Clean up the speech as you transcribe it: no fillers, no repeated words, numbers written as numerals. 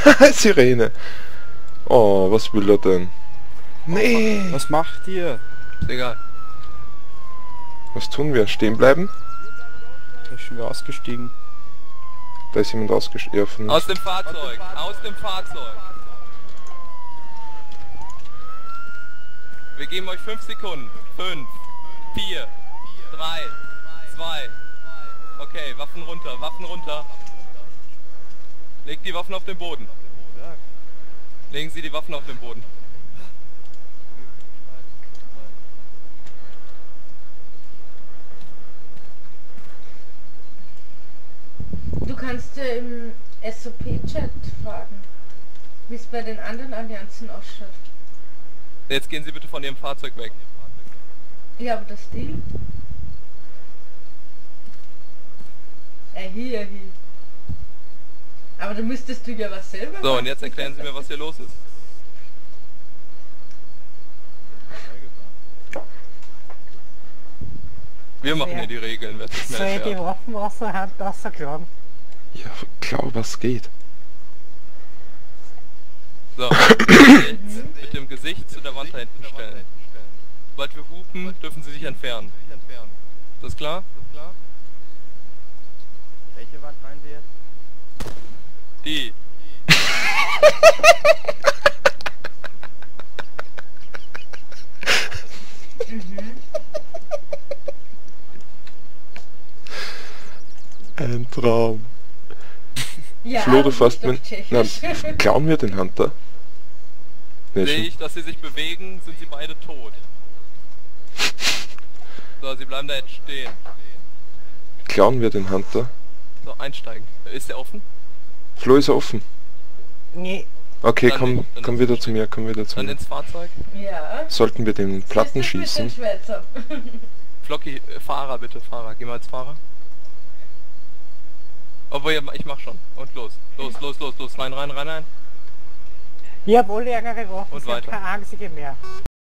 Sirene. Oh, was will er denn? Nee. Was macht ihr? Ist egal. Was tun wir? Stehen bleiben? Da ist schon wieder ausgestiegen. Da ist jemand ausgestiegen. Ja, von Aus dem Fahrzeug! Aus dem Fahrzeug! Wir geben euch 5 Sekunden. 5, 4, 3, 2. Okay, Waffen runter, Waffen runter. Legt die Waffen auf den Boden. Legen Sie die Waffen auf den Boden. Du kannst im SOP-Chat fragen, wie es bei den anderen Allianzen ausschaut. Jetzt gehen Sie bitte von Ihrem Fahrzeug weg. Ja, aber das Deal? Hier. Aber da müsstest du ja was selber So, machen. und jetzt erklären Sie mir, was hier los ist. Wir machen hier die Regeln, wer es Soll mir ich die erklärt. Waffen aus der Hand rausklagen? Ja, klar, was geht. So, jetzt mit dem Gesicht zu der Wand da hinten stellen. Sobald wir hupen, dürfen Sie sich entfernen. Ist das klar? Welche Wand meinen Sie jetzt? Die. Ein Traum. Ja, Flo, du aber fährst nicht mit... auf Na, Tschechisch. klauen wir den Hunter? Nee, Sehe schon. ich, dass Sie sich bewegen, sind Sie beide tot. So, Sie bleiben da jetzt stehen. Klauen wir den Hunter? So, einsteigen. Ist der offen? Flo ist offen. Nee, Okay, Dann komm, nicht, dann komm ist wieder es zu mir, komm wieder zu Dann mir. ins Fahrzeug. Ja. Sollten wir den Platten Das ist ein bisschen schießen? Schwätzer. Flocky, Fahrer bitte, Fahrer. Geh mal als Fahrer. Obwohl, ich mach schon. Und los. Los. Rein. ich hab alle ärgere Waffen, Und ich hab weiter. keine einzige mehr.